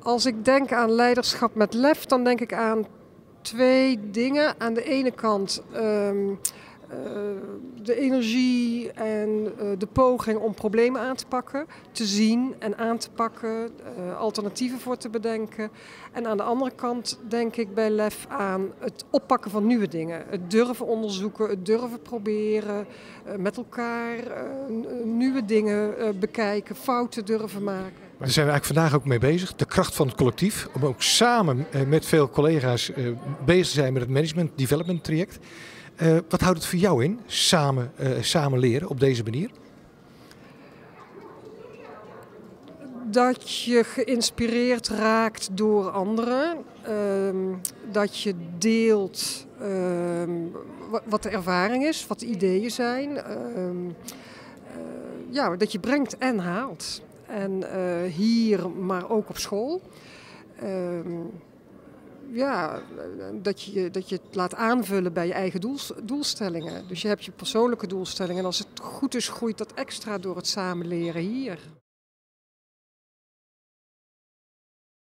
Als ik denk aan leiderschap met lef, dan denk ik aan twee dingen. Aan de ene kant de energie en de poging om problemen aan te pakken, te zien en aan te pakken, alternatieven voor te bedenken. En aan de andere kant denk ik bij lef aan het oppakken van nieuwe dingen. Het durven onderzoeken, het durven proberen, met elkaar nieuwe dingen bekijken, fouten durven maken. Daar zijn we eigenlijk vandaag ook mee bezig. De kracht van het collectief. Om ook samen met veel collega's bezig te zijn met het management development traject. Wat houdt het voor jou in? Samen leren op deze manier? Dat je geïnspireerd raakt door anderen. Dat je deelt wat de ervaring is, wat de ideeën zijn. Dat je brengt en haalt. En hier, maar ook op school. Dat je het laat aanvullen bij je eigen doelstellingen. Dus je hebt je persoonlijke doelstellingen. En als het goed is, groeit dat extra door het samen leren hier.